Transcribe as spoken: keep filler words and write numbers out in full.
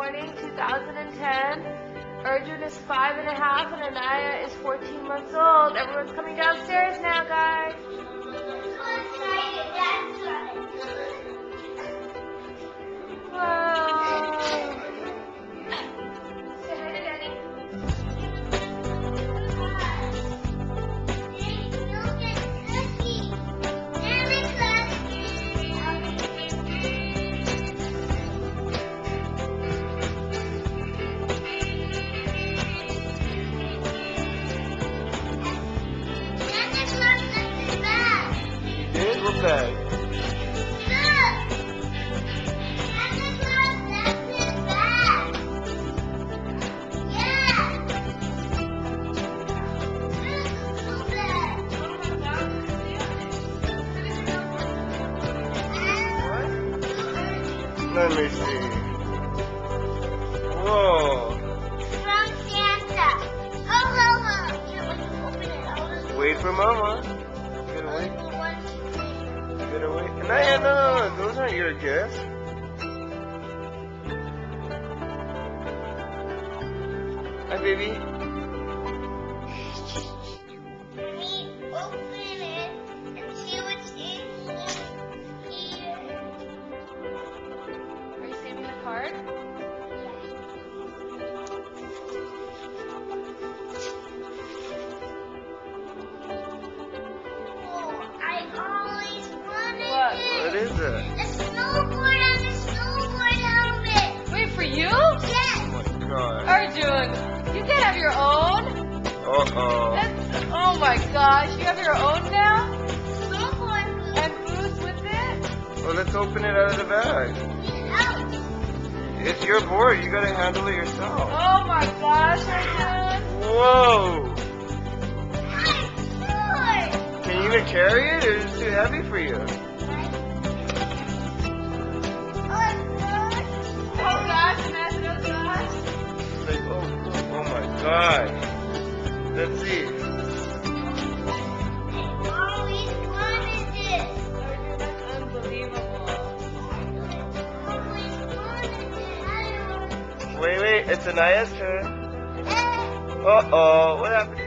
morning, two thousand ten. Arjun is five and a half and Anaya is fourteen months old. Everyone's coming downstairs now, guys. Whoa. Say hi to Daddy. What bag? Let me see. Whoa. From Santa. Oh, Mama. You want to open it? I want to Wait for Mama. Get away. Get away. No, no, no, no. Those aren't your gifts. Hi, baby. Let me open it and see what's in here. Are you saving the card? Oh, I always wanted What? it. What is it? A snowboard and a snowboard helmet. Wait, for you? Yes. Oh my god. Arjun, you can't have your own. Uh-oh. That's, oh my gosh, you have your own now? Snowboard boots. And boots with it? Well, let's open it out of the bag. Get out. It's your board. You gotta handle it yourself. Oh my gosh, Arjun. Whoa. I'm bored. Can you even carry it, or is it too heavy for you? Oh, I'm bored. Oh gosh, imagine, oh gosh. It's like, oh, oh, oh my god. Let's see. I always wanted this. Arjun, that's unbelievable. Always wanted it. I don't Wait, wait. It's Anaya's turn. know. Uh-oh. What happened